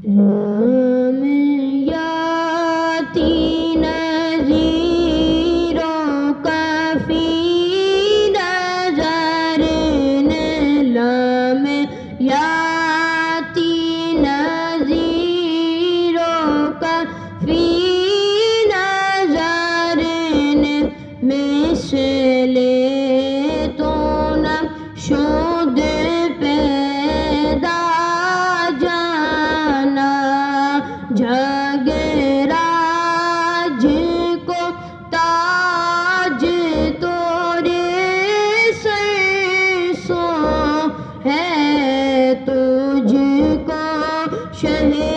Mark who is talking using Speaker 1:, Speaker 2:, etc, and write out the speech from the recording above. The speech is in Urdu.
Speaker 1: رام یاتی نذیروں کا فی نظر لام یاتی نذیروں کا فی نظر مثل تو نہ شد پیدا جانا جگ راج کو تاج تورے سر سو ہے تجھ کو شہ